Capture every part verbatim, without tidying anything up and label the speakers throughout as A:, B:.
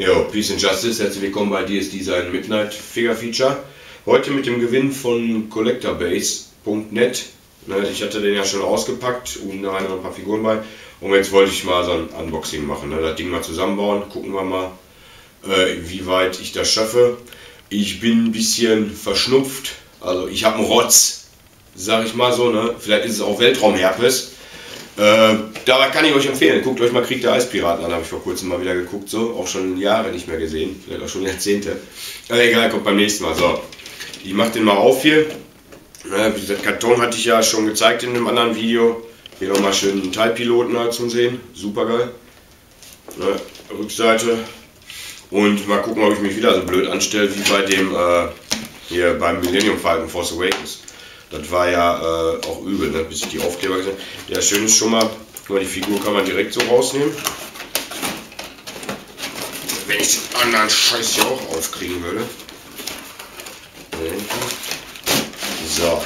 A: Jo, Peace and Justice, herzlich willkommen bei D S Design Midnight Figure Feature. Heute mit dem Gewinn von Collectorbase Punkt net. Ich hatte den ja schon ausgepackt und da waren noch ein paar Figuren bei. Und jetzt wollte ich mal so ein Unboxing machen, das Ding mal zusammenbauen. Gucken wir mal, wie weit ich das schaffe. Ich bin ein bisschen verschnupft, also ich habe einen Rotz, sag ich mal so. Ne? Vielleicht ist es auch Weltraumherpes. Äh, dabei kann ich euch empfehlen, guckt euch mal Krieg der Eispiraten an, habe ich vor kurzem mal wieder geguckt, so, auch schon Jahre nicht mehr gesehen, vielleicht auch schon Jahrzehnte. Äh, egal, kommt beim nächsten Mal. So, ich mache den mal auf hier. Äh, den Karton hatte ich ja schon gezeigt in einem anderen Video. Hier nochmal schön einen Teilpiloten halt zum Sehen, super geil. Äh, Rückseite. Und mal gucken, ob ich mich wieder so blöd anstelle wie bei dem, äh, hier beim Millennium Falcon Force Awakens. Das war ja äh, auch übel, ne? Bis ich die Aufkleber gesehen habe. Ja, schön ist schon mal, guck mal, die Figur kann man direkt so rausnehmen. Wenn ich den anderen Scheiß hier auch aufkriegen würde. So.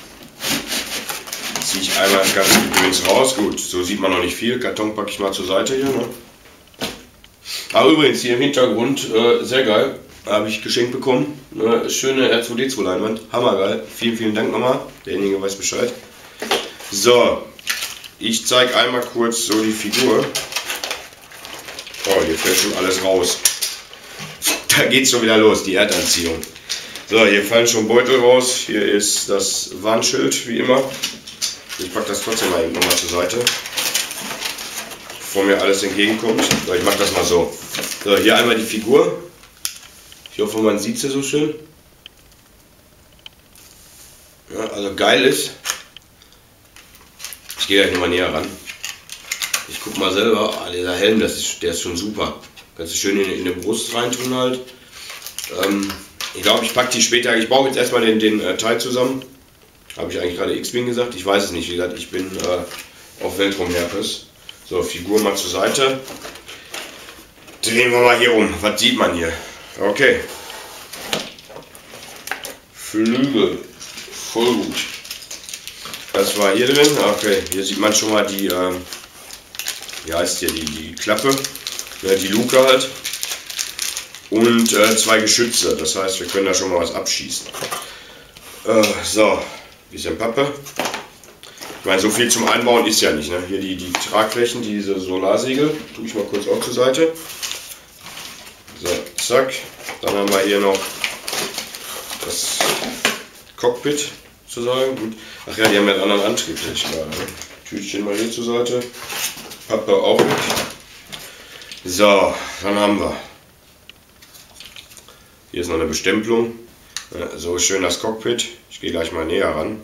A: Jetzt ziehe ich einmal das ganze Gedöns raus. Gut, so sieht man noch nicht viel. Karton packe ich mal zur Seite hier. Ne? Aber übrigens hier im Hintergrund, äh, sehr geil. Habe ich geschenkt bekommen. Eine schöne R zwei D zwei Leinwand. Hammergeil. Vielen, vielen Dank nochmal. Derjenige weiß Bescheid. So. Ich zeige einmal kurz so die Figur. Oh, hier fällt schon alles raus. Da geht es schon wieder los, die Erdanziehung. So, hier fallen schon Beutel raus. Hier ist das Warnschild, wie immer. Ich packe das trotzdem mal eben nochmal zur Seite. Bevor mir alles entgegenkommt. So, ich mache das mal so. So, hier einmal die Figur. Ich hoffe, man sieht sie so schön. Ja, also geil ist. Ich gehe gleich nochmal näher ran. Ich guck mal selber. Ah, dieser Helm, das ist, der ist schon super. Kannst du schön in, in die Brust reintun halt. Ähm, ich glaube, ich packe die später. Ich baue jetzt erstmal den, den äh, Teil zusammen. Habe ich eigentlich gerade X-Wing gesagt? Ich weiß es nicht. Wie gesagt, ich bin äh, auf Weltraumherpes. So, Figur mal zur Seite. Drehen wir mal hier um. Was sieht man hier? Okay. Flügel. Voll gut. Das war hier drin. Okay, hier sieht man schon mal die, ähm, wie heißt hier, die, die Klappe. Ja, die Luke halt. Und äh, zwei Geschütze. Das heißt, wir können da schon mal was abschießen. Äh, so, bisschen Pappe. Ich meine, so viel zum Einbauen ist ja nicht. Ne? Hier die, die Tragflächen, diese Solarsegel. Tue ich mal kurz auch zur Seite. So, zack. Dann haben wir hier noch das Cockpit sozusagen. Gut. Ach ja, die haben ja einen anderen Antrieb. Ich gerade, ne? Tütchen mal hier zur Seite. Pappe auch weg. So, dann haben wir. Hier ist noch eine Bestempelung. Ja, so schön das Cockpit. Ich gehe gleich mal näher ran.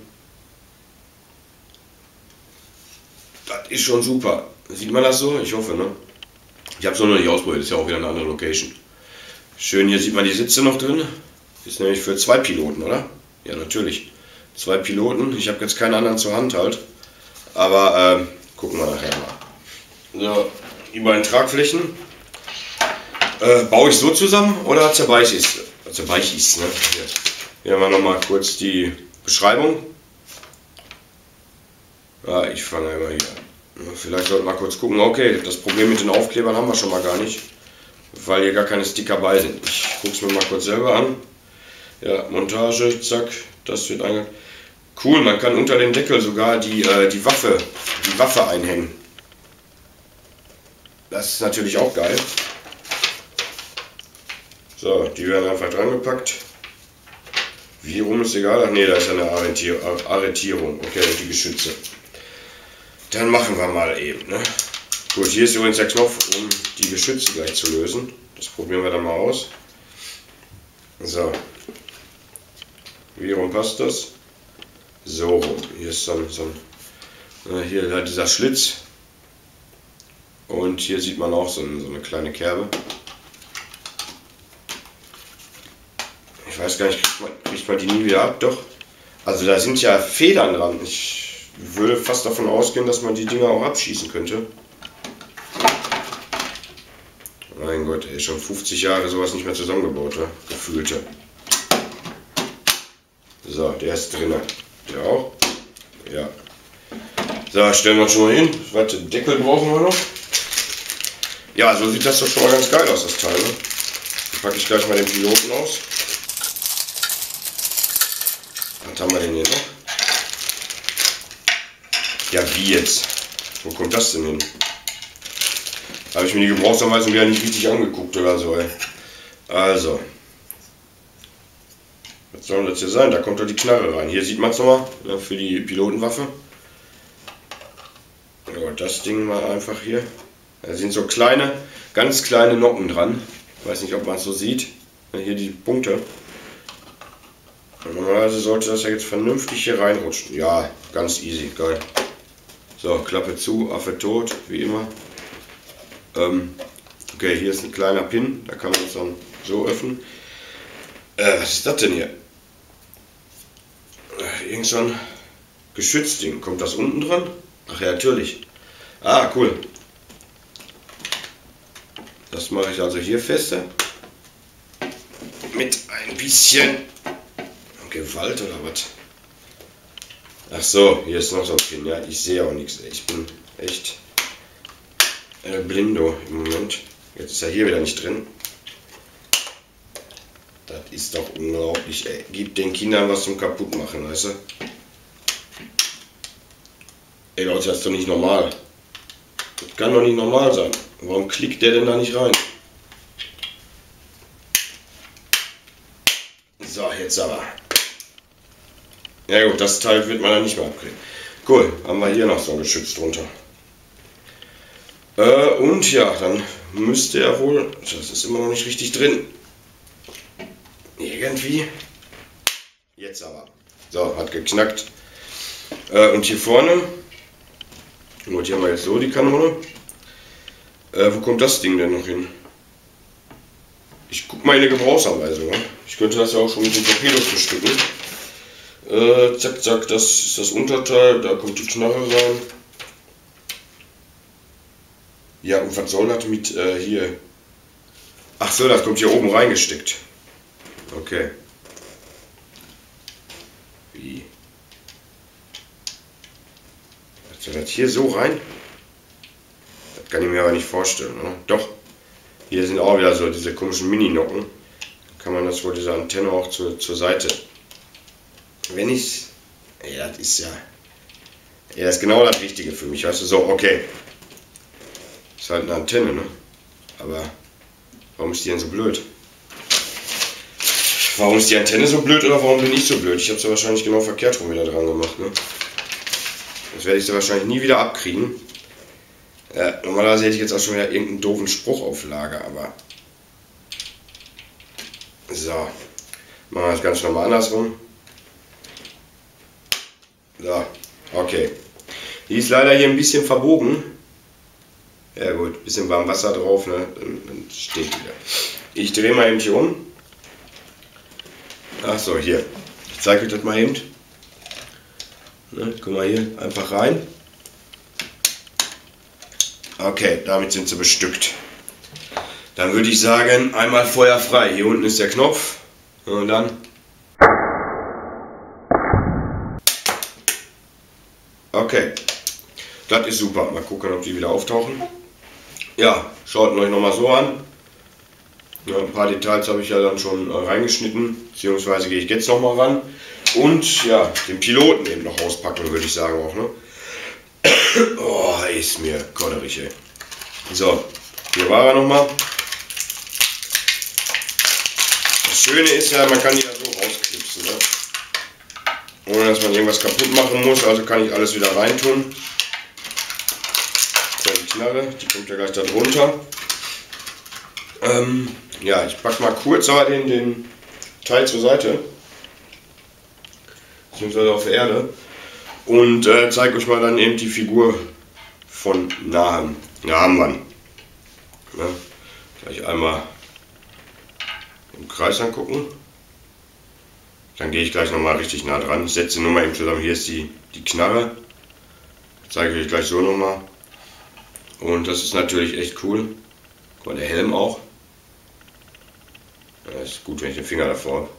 A: Das ist schon super. Sieht man das so? Ich hoffe, ne? Ich habe es noch nicht ausprobiert. Ist ja auch wieder eine andere Location. Schön, hier sieht man die Sitze noch drin. Ist nämlich für zwei Piloten, oder? Ja, natürlich. Zwei Piloten. Ich habe jetzt keinen anderen zur Hand halt. Aber ähm, gucken wir nachher mal. So, die beiden Tragflächen. Äh, baue ich so zusammen oder zerbeichst du? Zerbeichst, ne? Hier. Hier haben wir nochmal kurz die Beschreibung. Ja, ich fange immer hier an. Vielleicht sollten wir mal kurz gucken. Okay, das Problem mit den Aufklebern haben wir schon mal gar nicht. Weil hier gar keine Sticker bei sind. Ich gucke es mir mal kurz selber an. Ja, Montage, zack, das wird einge... Cool, man kann unter den Deckel sogar die, äh, die Waffe, die Waffe einhängen. Das ist natürlich auch geil. So, die werden einfach dran gepackt. Wie rum ist egal. Ach nee, da ist ja eine Arretier Arretierung. Okay, die Geschütze. Dann machen wir mal eben, ne? Gut, hier ist übrigens der Knopf, um die Geschütze gleich zu lösen. Das probieren wir dann mal aus. So. Wie rum passt das? So rum. Hier ist so ein, so ein äh, hier halt dieser Schlitz. Und hier sieht man auch so, ein, so eine kleine Kerbe. Ich weiß gar nicht, kriegt man, kriegt man die nie wieder ab? Doch. Also da sind ja Federn dran. Ich würde fast davon ausgehen, dass man die Dinger auch abschießen könnte. Mein Gott, ey, schon fünfzig Jahre sowas nicht mehr zusammengebaut, ne? Gefühlte. So, der ist drin. Der auch? Ja. So, stellen wir uns schon mal hin. Warte, Deckel brauchen wir noch. Ja, so sieht das doch schon mal ganz geil aus, das Teil. Ne? Dann packe ich gleich mal den Piloten aus. Was haben wir denn hier noch? Ja, wie jetzt? Wo kommt das denn hin? Habe ich mir die Gebrauchsanweisung wieder nicht richtig angeguckt oder so, ey. Also. Was soll das hier sein? Da kommt doch die Knarre rein. Hier sieht man es nochmal, ne, für die Pilotenwaffe. Ja, das Ding mal einfach hier. Da sind so kleine, ganz kleine Noppen dran. Ich weiß nicht, ob man es so sieht. Hier die Punkte. Normalerweise sollte das ja jetzt vernünftig hier reinrutschen. Ja, ganz easy, geil. So, Klappe zu, Affe tot, wie immer. Ähm, okay, hier ist ein kleiner Pin, da kann man es dann so öffnen. Äh, was ist das denn hier? Äh, irgend so ein Geschützding. Kommt das unten dran? Ach ja, natürlich. Ah, cool. Das mache ich also hier fester. Mit ein bisschen Gewalt oder was? Ach so, hier ist noch so ein Pin. Ja, ich sehe auch nichts. Ich bin echt äh, blindo im Moment. Jetzt ist er hier wieder nicht drin. Das ist doch unglaublich. Ey. Gib den Kindern was zum Kaputtmachen, weißt du? Ey Leute, das ist doch nicht normal. Das kann doch nicht normal sein. Warum klickt der denn da nicht rein? So, jetzt aber. Ja gut, das Teil wird man dann nicht mehr abkriegen. Cool, haben wir hier noch so ein Geschütz drunter. Äh, und ja, dann müsste er wohl, das ist immer noch nicht richtig drin. Irgendwie. Jetzt aber. So, hat geknackt. Äh, und hier vorne, gut, hier haben wir jetzt so die Kanone. Äh, wo kommt das Ding denn noch hin? Ich guck mal in eine Gebrauchsanweisung. Ne? Ich könnte das ja auch schon mit den Torpedos bestücken. Äh, zack, zack, das ist das Unterteil, da kommt die Knarre rein. Ja, und was soll das mit äh, hier? Ach so, das kommt hier oben reingesteckt. Okay. Wie? Was soll das hier so rein? Das kann ich mir aber nicht vorstellen, oder? Doch. Hier sind auch wieder so diese komischen Mini-Nocken. Kann man das wohl diese Antenne auch zur, zur Seite. Wenn ich. Ey, das ist ja. Ey, das ist genau das Richtige für mich. Weißt du, so, okay. Ist halt eine Antenne, ne? Aber warum ist die denn so blöd? Warum ist die Antenne so blöd oder warum bin ich so blöd? Ich habe sie wahrscheinlich genau verkehrt rum wieder dran gemacht, ne? Das werde ich sie wahrscheinlich nie wieder abkriegen. Ja, normalerweise hätte ich jetzt auch schon wieder irgendeinen doofen Spruch auf Lager, aber. So. Machen wir das ganz normal andersrum. So, okay. Die ist leider hier ein bisschen verbogen. Ja gut, ein bisschen warm Wasser drauf, ne? Dann, dann steht wieder. Ich drehe mal eben hier um. Ach so, hier. Ich zeige euch das mal eben. Ne, guck mal hier, einfach rein. Okay, damit sind sie bestückt. Dann würde ich sagen, einmal Feuer frei. Hier unten ist der Knopf. Und dann. Okay, das ist super. Mal gucken, ob die wieder auftauchen. Ja, schaut euch nochmal so an. Ja, ein paar Details habe ich ja dann schon äh, reingeschnitten, beziehungsweise gehe ich jetzt nochmal ran. Und ja, den Piloten eben noch auspacken, würde ich sagen auch. Ne? Oh, ist mir kodderig, ey. So, hier war er nochmal. Das Schöne ist ja, man kann die ja so rausklipsen, ne? Ohne dass man irgendwas kaputt machen muss, also kann ich alles wieder reintun. So, die Knarre, die kommt ja gleich da drunter. Ähm, ja, ich packe mal kurz aber den, den Teil zur Seite. Beziehungsweise auf der Erde. Und äh, zeige euch mal dann eben die Figur von nahem. Ja, haben wir. Ja, gleich einmal im Kreis angucken. Dann gehe ich gleich nochmal richtig nah dran. Ich setze nur mal eben zusammen. Hier ist die, die Knarre. Zeige ich euch gleich so nochmal. Und das ist natürlich echt cool. Guck mal, der Helm auch. Ja, ist gut, wenn ich den Finger davor habe.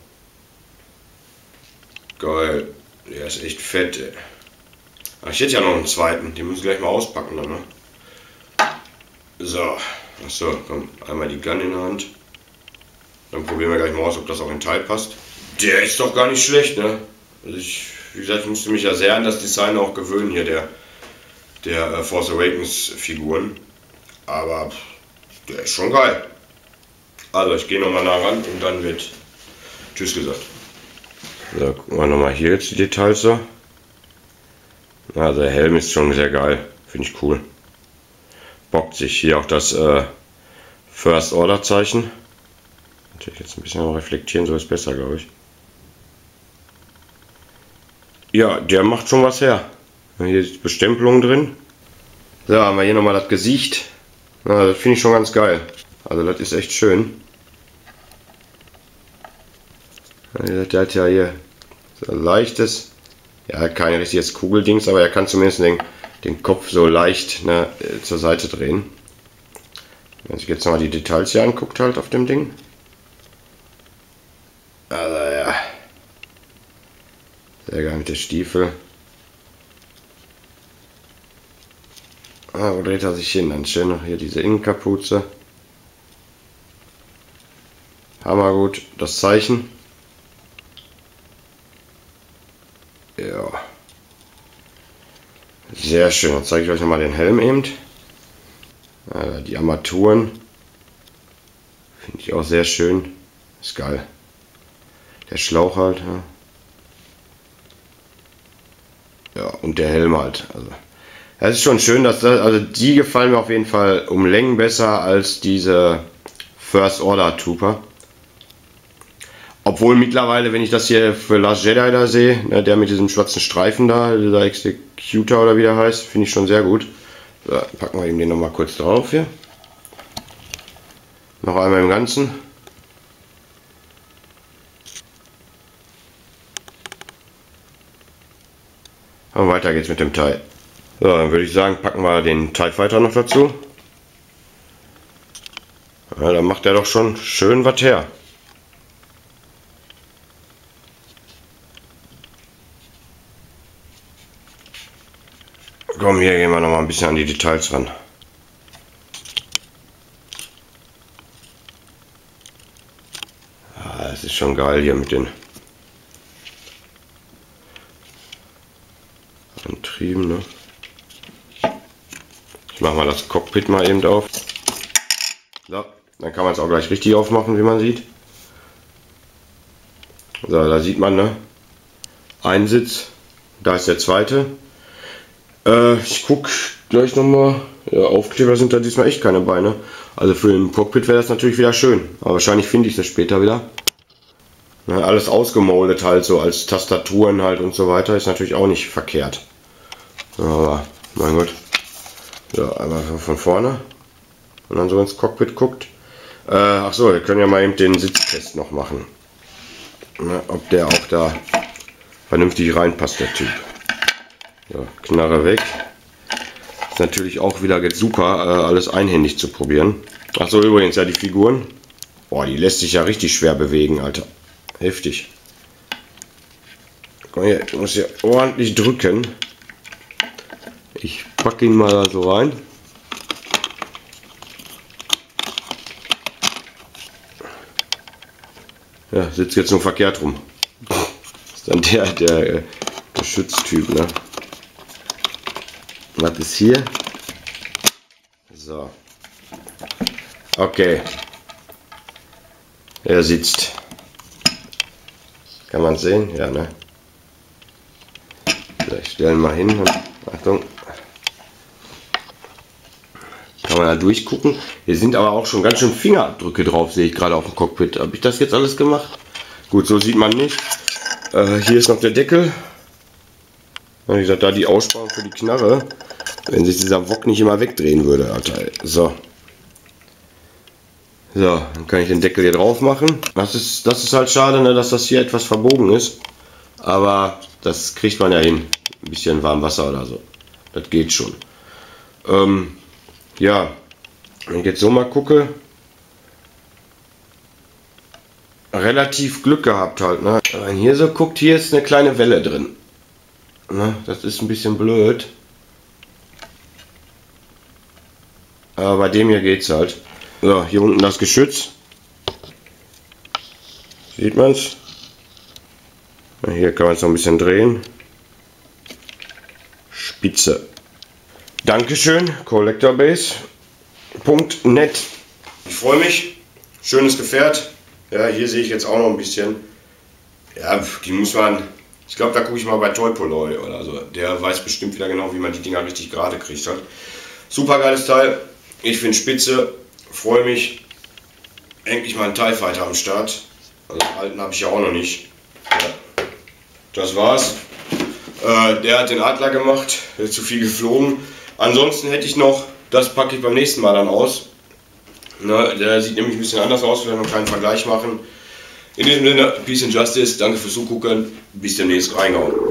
A: Geil. Der ist echt fett, ey. Ach, ich hätte ja noch einen zweiten. Den muss ich gleich mal auspacken dann, ne? So. Achso, komm, einmal die Gun in der Hand. Dann probieren wir gleich mal aus, ob das auch in Teil passt. Der ist doch gar nicht schlecht, ne? Also ich, wie gesagt, ich musste mich ja sehr an das Design auch gewöhnen hier, der, der äh, Force Awakens Figuren. Aber der ist schon geil. Also ich gehe nochmal nah ran und dann wird Tschüss gesagt. So, gucken wir nochmal hier jetzt die Details so. Also der Helm ist schon sehr geil, finde ich cool. Bockt sich hier auch das äh, First Order Zeichen. Natürlich jetzt ein bisschen reflektieren, so ist besser, glaube ich. Ja, der macht schon was her. Hier ist Bestempelung drin. So, haben wir hier nochmal das Gesicht. Ja, das finde ich schon ganz geil. Also das ist echt schön. Der hat ja hier so ein leichtes, ja kein richtiges Kugeldings, aber er kann zumindest den, den Kopf so leicht, ne, zur Seite drehen. Wenn sich jetzt nochmal die Details hier anguckt halt auf dem Ding. Also ja. Sehr geil mit der Stiefel. Ah, wo dreht er sich hin? Dann schön noch hier diese Innenkapuze. Hammergut, das Zeichen. Ja. Sehr schön. Dann zeige ich euch nochmal den Helm eben. Also die Armaturen. Finde ich auch sehr schön. Ist geil. Der Schlauch halt. Ja, ja und der Helm halt. Also. Es ist schon schön, dass das, also die gefallen mir auf jeden Fall um Längen besser als diese First Order Trooper. Obwohl mittlerweile, wenn ich das hier für Last Jedi da sehe, ne, der mit diesem schwarzen Streifen da, dieser Executor oder wie der heißt, finde ich schon sehr gut. So, packen wir ihm den nochmal kurz drauf hier. Noch einmal im Ganzen. Und weiter geht's mit dem Teil. So, dann würde ich sagen, packen wir den TIE Fighter noch dazu. Ja, dann macht er doch schon schön was her. Komm, hier gehen wir noch mal ein bisschen an die Details ran. Ah, das ist schon geil hier mit den Antrieben, ne? Ich mache mal das Cockpit mal eben auf. So, dann kann man es auch gleich richtig aufmachen, wie man sieht. So, da sieht man, ne? Ein Sitz, da ist der zweite. Äh, ich gucke gleich nochmal. Ja, Aufkleber sind da diesmal echt keine Beine. Also für den Cockpit wäre das natürlich wieder schön. Aber wahrscheinlich finde ich das später wieder. Ja, alles ausgemoldet halt, so als Tastaturen halt und so weiter. Ist natürlich auch nicht verkehrt. Aber, mein Gott. Ja, einmal von vorne. Und dann so ins Cockpit guckt. Äh, ach so, wir können ja mal eben den Sitztest noch machen. Na, ob der auch da vernünftig reinpasst, der Typ. So, Knarre weg. Ist natürlich auch wieder super, äh, alles einhändig zu probieren. Ach so, übrigens, ja, die Figuren. Boah, die lässt sich ja richtig schwer bewegen, Alter. Heftig. Komm hier, ich muss hier ordentlich drücken. Ich packe ihn mal da so rein. Ja, sitzt jetzt nur verkehrt rum. Ist dann der, der äh, Geschütztyp, ne? Was ist hier? So. Okay. Er sitzt. Kann man sehen? Ja, ne? So, ich stelle ihn mal hin. Und, Achtung. Kann man da durchgucken. Hier sind aber auch schon ganz schön Fingerabdrücke drauf, sehe ich gerade auf dem Cockpit. Habe ich das jetzt alles gemacht? Gut, so sieht man nicht. Äh, hier ist noch der Deckel. Wie gesagt, da die Aussparung für die Knarre. Wenn sich dieser Wok nicht immer wegdrehen würde, Alter. So. So, dann kann ich den Deckel hier drauf machen. Das ist, das ist halt schade, ne, dass das hier etwas verbogen ist. Aber das kriegt man ja hin. Ein bisschen warm Wasser oder so. Das geht schon. Ähm, ja, wenn ich jetzt so mal gucke. Relativ Glück gehabt halt, ne. Wenn man hier so guckt, hier ist eine kleine Welle drin. Ne, das ist ein bisschen blöd. aber bei dem hier geht's halt. So, hier unten das Geschütz. Sieht man's? Hier kann man es noch ein bisschen drehen. Spitze. Dankeschön, Collectorbase Punkt net. Ich freue mich. Schönes Gefährt. Ja, hier sehe ich jetzt auch noch ein bisschen. Ja, die muss man. Ich glaube, da gucke ich mal bei Toypoloi oder so. Der weiß bestimmt wieder genau, wie man die Dinger richtig gerade kriegt. Hat. Super geiles Teil. Ich finde spitze. Freue mich. Endlich mal einen TIE Fighter am Start. Also den alten habe ich ja auch noch nicht. Ja. Das war's. Äh, der hat den Adler gemacht. Der ist zu viel geflogen. Ansonsten hätte ich noch, das packe ich beim nächsten Mal dann aus. Ne, der sieht nämlich ein bisschen anders aus, wir werden noch keinen Vergleich machen. In diesem Sinne, Peace and Justice, danke fürs Zugucken, bis demnächst, reingehauen.